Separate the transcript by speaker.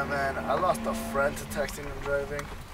Speaker 1: man, I lost a friend to texting and driving.